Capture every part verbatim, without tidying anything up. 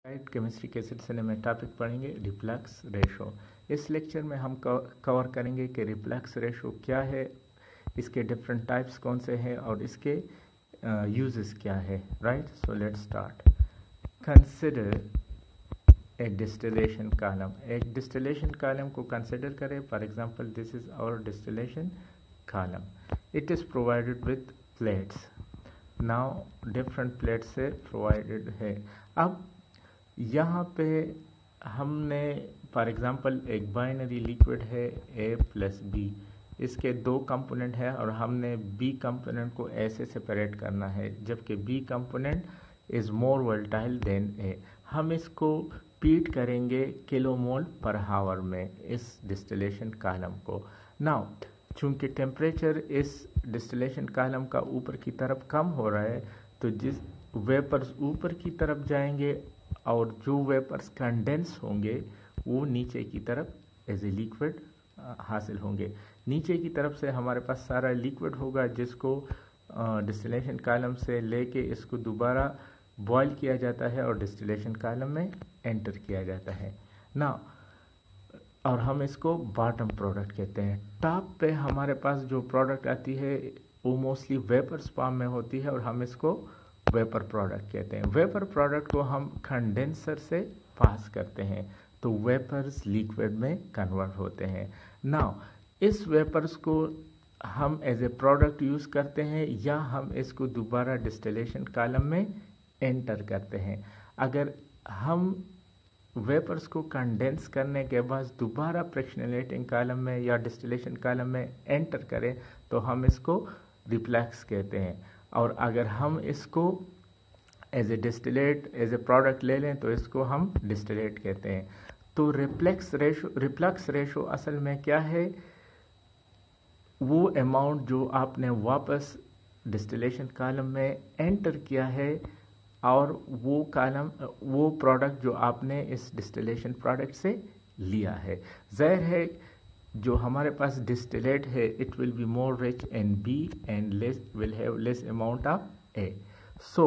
Right chemistry के सिलसिले में टॉपिक पढ़ेंगे रिफ्लक्स रेशो। इस लेक्चर में हम कवर करेंगे कि रिफ्लक्स रेशो क्या है, इसके डिफरेंट टाइप्स कौन से हैं और इसके यूजेस क्या है। Right, so let's start. Consider a distillation column. एक डिस्टिलेशन कॉलम को कंसिडर करें। For example, this is our distillation column. It is provided with plates. Now different plates से प्रोवाइडेड है। अब यहाँ पे हमने फॉर एग्जांपल एक बाइनरी लिक्विड है ए प्लस बी, इसके दो कंपोनेंट है और हमने बी कंपोनेंट को ऐसे सेपरेट करना है, जबकि B component is more volatile than A. हम इसको पीट करेंगे किलोमोल पर हावर में इस डिस्टिलेशन कॉलम को। नाउ चूँकि टेम्परेचर इस डिस्टिलेशन कॉलम का ऊपर की तरफ कम हो रहा है, तो जिस वेपर्स ऊपर की तरफ जाएंगे और जो वेपर्स कंडेंस होंगे वो नीचे की तरफ एज ए लिक्विड हासिल होंगे। नीचे की तरफ से हमारे पास सारा लिक्विड होगा जिसको डिस्टिलेशन कॉलम से लेके इसको दोबारा बॉयल किया जाता है और डिस्टिलेशन कॉलम में एंटर किया जाता है ना, और हम इसको बॉटम प्रोडक्ट कहते हैं। टॉप पे हमारे पास जो प्रोडक्ट आती है वो मोस्टली वेपर्स फॉर्म में होती है और हम इसको वेपर प्रोडक्ट कहते हैं। वेपर प्रोडक्ट को हम कंडेंसर से पास करते हैं तो वेपर्स लिक्विड में कन्वर्ट होते हैं। नाउ इस वेपर्स को हम एज ए प्रोडक्ट यूज़ करते हैं या हम इसको दोबारा डिस्टिलेशन कॉलम में एंटर करते हैं। अगर हम वेपर्स को कंडेंस करने के बाद दोबारा फ्रिक्शनलेटिंग कॉलम में या डिस्टिलेशन कॉलम में एंटर करें तो हम इसको रिफ्लक्स कहते हैं। और अगर हम इसको as a distillate as a product ले लें तो इसको हम डिस्टिलेट कहते हैं। तो रिफ्लक्स रेशो रिफ्लक्स रेशो असल में क्या है? वो अमाउंट जो आपने वापस डिस्टिलेशन कॉलम में एंटर किया है और वो कॉलम वो प्रोडक्ट जो आपने इस डिस्टिलेशन प्रोडक्ट से लिया है। जाहिर है जो हमारे पास डिस्टिलेट है it will be more rich in B and less will have less amount of A. So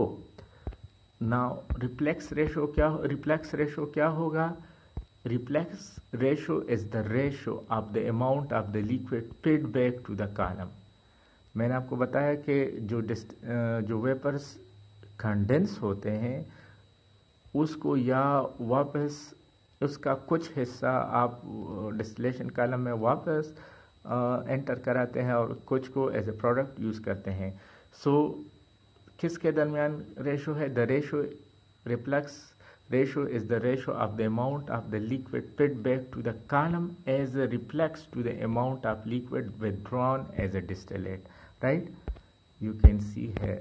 now reflux ratio क्या रिफ्लक्स रेशो क्या होगा? Reflux ratio is the ratio of the amount of the liquid feed back to the column. मैंने आपको बताया कि जो डिस्ट जो vapours condense होते हैं उसको या वापस उसका कुछ हिस्सा आप डिस्टिलेशन कॉलम में वापस एंटर कराते हैं और कुछ को एज ए प्रोडक्ट यूज़ करते हैं। सो so, किसके दरमियान रेशो है? The ratio reflux ratio is the ratio of the amount of the liquid feed back to the column as a reflex to the amount of liquid withdrawn as a distillate. Right, you can see है।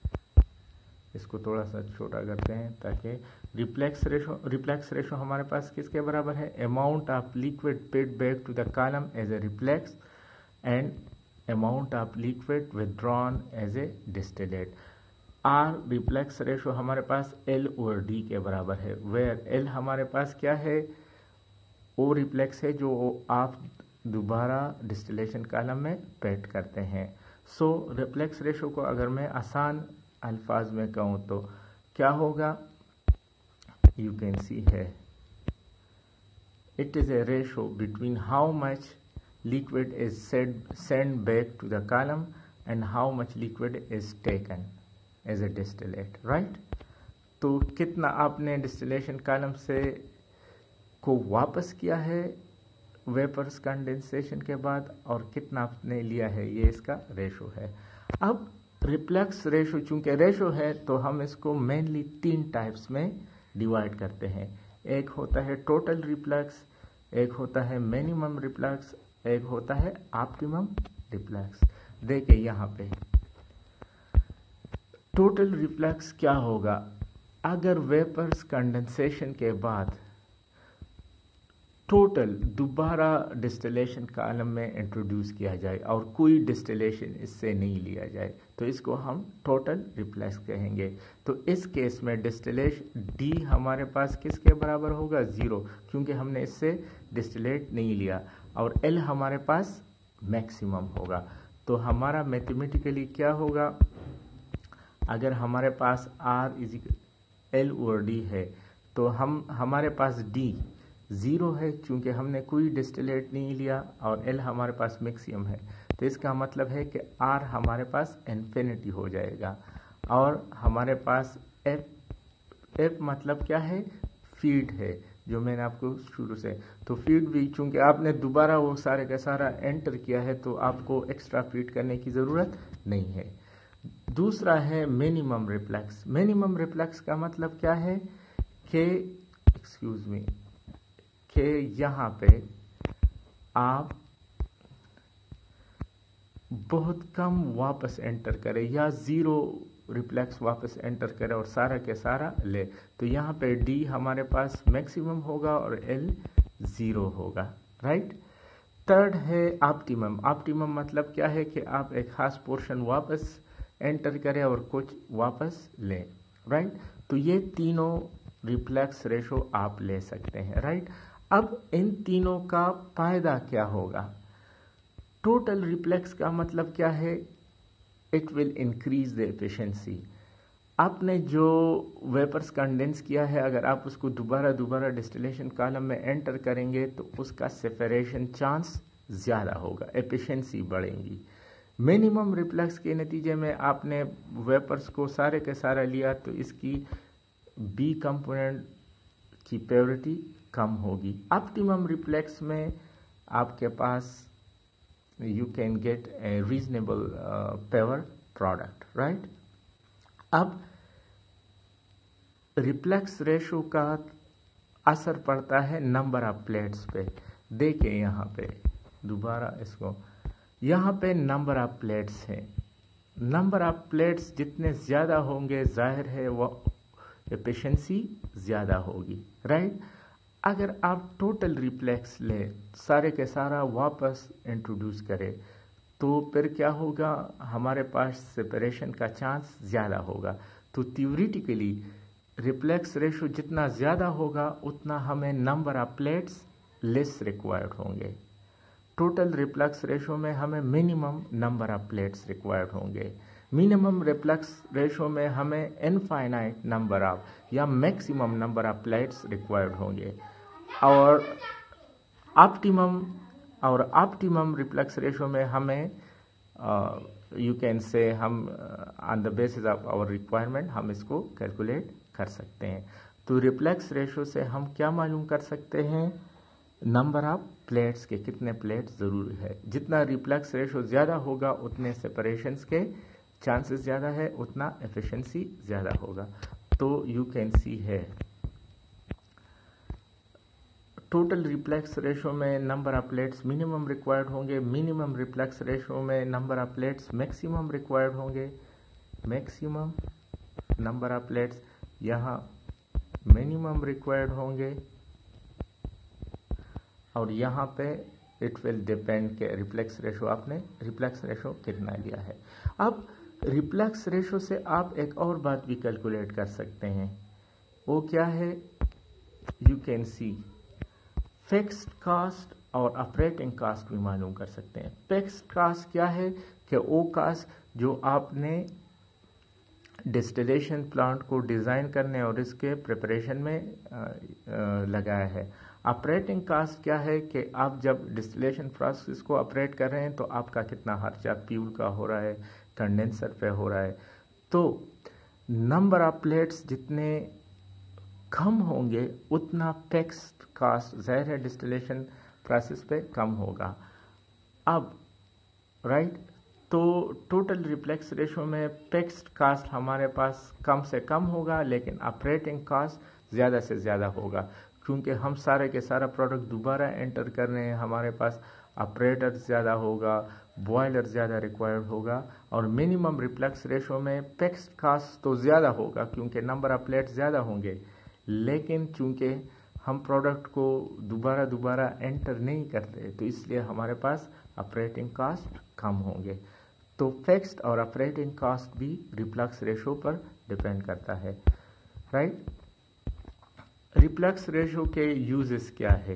इसको थोड़ा सा छोटा करते हैं ताकि reflux ratio reflux ratio हमारे पास किसके बराबर है? Amount of liquid feed back to the column as a reflex and amount of liquid withdrawn as a distillate. R reflux ratio हमारे पास एल और डी के बराबर है, वेयर एल हमारे पास क्या है? वो रिफ्लेक्स है जो आप दोबारा डिस्टिलेशन कॉलम में पेट करते हैं। सो रिफ्लक्स रेशो को अगर मैं आसान अल्फाज में कहूँ तो क्या होगा? यू कैन सी है it is a ratio between how much liquid is send back to the column and how much liquid is taken as a distillate. Right, तो कितना आपने डिस्टिलेशन कॉलम से को वापस किया है वेपर्स कंडेंसेशन के बाद और कितना आपने लिया है, ये इसका रेशो है। अब रिफ्लक्स रेशो चूंकि रेशो है तो हम इसको मेनली तीन टाइप्स में डिवाइड करते हैं। एक होता है टोटल रिफ्लक्स, एक होता है मिनिमम रिफ्लक्स, एक होता है ऑप्टिमम रिफ्लक्स। देखिए यहाँ पे टोटल रिफ्लक्स क्या होगा? अगर वेपर्स कंडेंसेशन के बाद टोटल दोबारा डिस्टिलेशन कॉलम में इंट्रोड्यूस किया जाए और कोई डिस्टिलेशन इससे नहीं लिया जाए तो इसको हम टोटल रिफ्लक्स कहेंगे। तो इस केस में डिस्टिलेशन डी हमारे पास किसके बराबर होगा? ज़ीरो, क्योंकि हमने इससे डिस्टिलेट नहीं लिया, और एल हमारे पास मैक्सिमम होगा। तो हमारा मैथमेटिकली क्या होगा? अगर हमारे पास आर इज एल और डी है तो हम हमारे पास डी ज़ीरो है क्योंकि हमने कोई डिस्टिलेट नहीं लिया, और एल हमारे पास मैक्सिमम है, तो इसका मतलब है कि आर हमारे पास इन्फिनिटी हो जाएगा। और हमारे पास एफ एफ मतलब क्या है, फीड है, जो मैंने आपको शुरू से, तो फीड भी चूंकि आपने दोबारा वो सारे का सारा एंटर किया है तो आपको एक्स्ट्रा फीड करने की ज़रूरत नहीं है। दूसरा है मिनिमम रिफ्लेक्स। मिनिमम रिफ्लेक्स का मतलब क्या है कि एक्सक्यूज मी कि यहाँ पे आप बहुत कम वापस एंटर करें या ज़ीरो रिफ्लेक्स वापस एंटर करें और सारा के सारा ले, तो यहाँ पे डी हमारे पास मैक्सिमम होगा और एल ज़ीरो होगा, राइट। थर्ड है ऑप्टिमम। ऑप्टिमम मतलब क्या है कि आप एक खास पोर्शन वापस एंटर करें और कुछ वापस लें, राइट। तो ये तीनों रिफ्लेक्स रेशो आप ले सकते हैं, राइट। अब इन तीनों का फायदा क्या होगा। टोटल रिफ्लेक्स का मतलब क्या है, it will increase the efficiency. आपने जो वेपर्स कंडेंस किया है, अगर आप उसको दोबारा दोबारा डिस्टिलेशन कॉलम में एंटर करेंगे तो उसका सेपरेशन चांस ज़्यादा होगा, एफिशिएंसी बढ़ेगी। मिनिमम रिफ्लेक्स के नतीजे में आपने वेपर्स को सारे के सारा लिया तो इसकी बी कंपोनेंट की प्योरिटी कम होगी। ऑप्टिमम रिफ्लेक्स में आपके पास you can get a reasonable uh, power product, right। अब रिफ्लेक्स रेशो का असर पड़ता है नंबर ऑफ प्लेट्स पे। देखिए यहाँ पे दोबारा इसको, यहाँ पे नंबर ऑफ प्लेट्स हैं। नंबर ऑफ प्लेट्स जितने ज़्यादा होंगे जाहिर है वो एफिशिएंसी ज़्यादा होगी, राइट। अगर आप टोटल रिफ्लेक्स ले सारे के सारा वापस इंट्रोड्यूस करें तो फिर क्या होगा, हमारे पास सेपरेशन का चांस ज़्यादा होगा। तो थ्योरेटिकली रिफ्लेक्स रेशो जितना ज़्यादा होगा उतना हमें number of plates less required होंगे। टोटल रिफ्लेक्स रेशो में हमें minimum number of plates required होंगे। मिनिमम रिफ्लेक्स रेशो में हमें इनफाइनाइट नंबर ऑफ या maximum number of plates required होंगे। और ऑप्टिमम और ऑप्टिमम रिफ्लेक्स रेशो में हमें यू कैन से हम on the basis of our requirement हम इसको कैलकुलेट कर सकते हैं। तो रिफ्लेक्स रेशो से हम क्या मालूम कर सकते हैं, नंबर ऑफ प्लेट्स के कितने प्लेट्स ज़रूरी है। जितना रिफ्लेक्स रेशो ज़्यादा होगा उतने सेपरेशंस के चांसेस ज़्यादा है, उतना एफिशिएंसी ज़्यादा होगा। तो यू कैन सी है टोटल रिफ्लेक्स रेशो में number of plates minimum required होंगे, मिनिमम रिफ्लेक्स रेशो में number of plates maximum required होंगे, मैक्सिमम नंबर ऑफ प्लेट्स यहाँ मिनिमम रिक्वायर्ड होंगे, और यहाँ पे इट विल डिपेंड के रिफ्लेक्स रेशो आपने रिफ्लेक्स रेशो कितना लिया है। अब रिफ्लेक्स रेशो से आप एक और बात भी कैलकुलेट कर सकते हैं, वो क्या है, you can see fixed cost और ऑपरेटिंग कास्ट भी मालूम कर सकते हैं। फिक्स्ड कास्ट क्या है कि वो कास्ट जो आपने डिस्टिलेशन प्लांट को डिज़ाइन करने और इसके प्रिपरेशन में आ, आ, लगाया है। ऑपरेटिंग कास्ट क्या है कि आप जब डिस्टिलेशन प्रोसेस को ऑपरेट कर रहे हैं तो आपका कितना खर्चा फ्यूल का हो रहा है, कंडेंसर पे हो रहा है। तो नंबर ऑफ प्लेट्स जितने कम होंगे उतना फिक्स्ड कास्ट ज़ाहिर है डिस्टिलेशन प्रोसेस पे कम होगा। अब राइट right, तो टोटल रिफ्लेक्स रेशो में फिक्स्ड कास्ट हमारे पास कम से कम होगा, लेकिन ऑपरेटिंग कास्ट ज़्यादा से ज़्यादा होगा क्योंकि हम सारे के सारा प्रोडक्ट दोबारा एंटर कर रहे हैं। हमारे पास ऑपरेटर ज़्यादा होगा, बॉयलर ज़्यादा रिक्वायर्ड होगा, और मिनिमम रिफ्लेक्स रेशो में फिक्स्ड कास्ट तो ज़्यादा होगा क्योंकि नंबर ऑफ प्लेट ज़्यादा होंगे, लेकिन चूंकि हम प्रोडक्ट को दोबारा दोबारा एंटर नहीं करते तो इसलिए हमारे पास ऑपरेटिंग कास्ट कम होंगे। तो फिक्स्ड और ऑपरेटिंग कास्ट भी रिफ्लेक्स रेशो पर डिपेंड करता है, राइट। रिफ्लेक्स रेशो के यूजेस क्या है,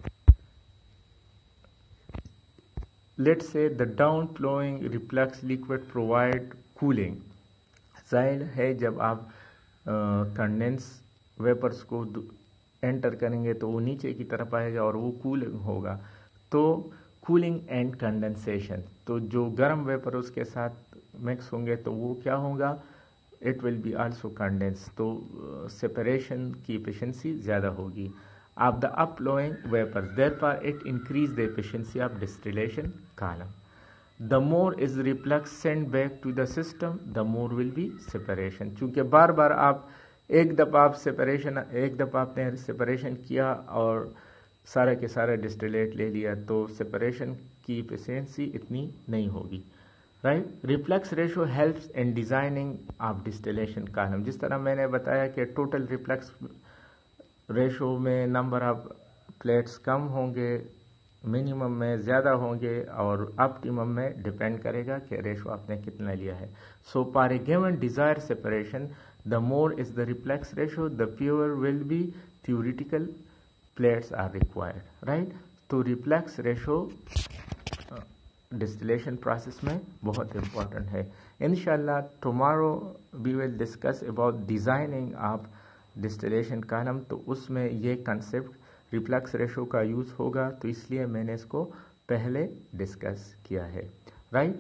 let's say the down flowing reflex liquid provide cooling. जाहिर है जब आप कंडेंस वेपर्स को एंटर करेंगे तो वो नीचे की तरफ आएगा और वो कूलिंग होगा। तो कूलिंग एंड कंडेंसेशन, तो जो गर्म वेपर उसके साथ मिक्स होंगे तो वो क्या होगा, it will be also condense, तो सेपरेशन की एफिशिएंसी ज़्यादा होगी। Of the upflowing vapours therefore it increase the efficiency of distillation column. The more is reflux send back to the system the more will be separation. चूँकि बार बार आप एक दफ़ा आप सेपरेशन एक दफ़ा आपने सेपरेशन किया और सारा के सारा डिस्टिलेट ले लिया तो सेपरेशन की एफिशिएंसी इतनी नहीं होगी, right. Reflux ratio helps in designing of distillation column. जिस तरह मैंने बताया कि टोटल रिफ्लक्स रेशो में नंबर ऑफ प्लेट्स कम होंगे, मिनिमम में ज़्यादा होंगे और ऑप्टिमम में डिपेंड करेगा कि रेशो आपने कितना लिया है। So for a given desire separation the more is the reflux ratio the fewer will be theoretical plates are required, right. तो रिफ्लक्स रेशो डिस्टिलेशन प्रोसेस में बहुत इम्पोर्टेंट है। इंशाल्लाह tomorrow we will discuss about designing of distillation column, तो उसमें ये concept reflux ratio का use होगा, तो इसलिए मैंने इसको पहले डिस्कस किया है, राइट।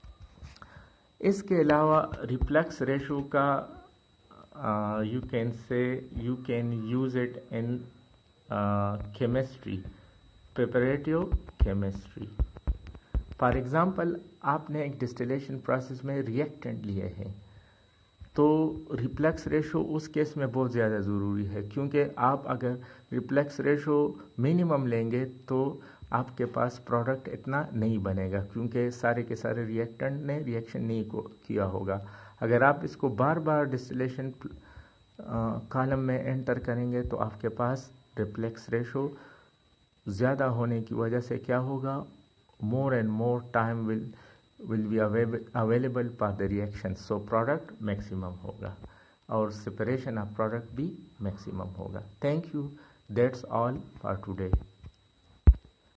इसके अलावा रिफ्लक्स रेशो का you can say you can use it in chemistry, preparative chemistry. For example आपने एक डिस्टिलेशन प्रोसेस में रिएक्टेंट लिए हैं, तो रिफ्लक्स रेशो उस केस में बहुत ज़्यादा ज़रूरी है, क्योंकि आप अगर रिफ्लक्स रेशो मिनिमम लेंगे तो आपके पास प्रोडक्ट इतना नहीं बनेगा, क्योंकि सारे के सारे रिएक्टेंट ने रिएक्शन नहीं को किया होगा। अगर आप इसको बार बार डिस्टिलेशन कॉलम में एंटर करेंगे तो आपके पास रिफ्लक्स रेशो ज़्यादा होने की वजह से क्या होगा, more and more time will will be available for the reaction, so product maximum होगा और separation of product भी maximum होगा। Thank you, that's all for today.